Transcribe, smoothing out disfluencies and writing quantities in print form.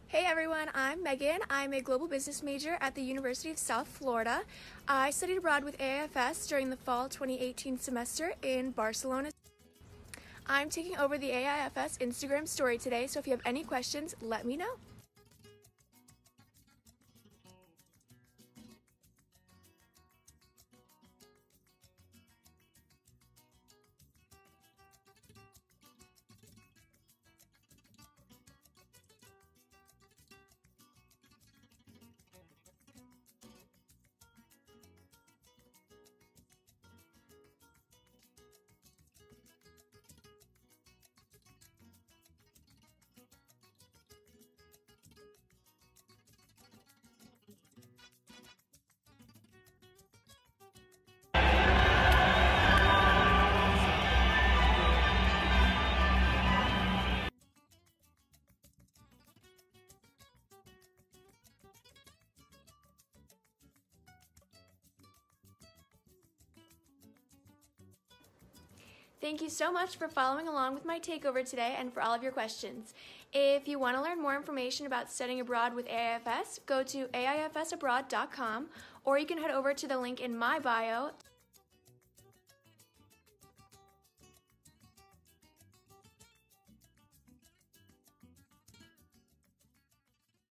Hey everyone, I'm Megan. I'm a global business major at the University of South Florida. I studied abroad with AIFS during the fall 2018 semester in Barcelona. I'm taking over the AIFS Instagram story today, so if you have any questions, let me know. Thank you so much for following along with my takeover today and for all of your questions. If you want to learn more information about studying abroad with AIFS, go to aifsabroad.com, or you can head over to the link in my bio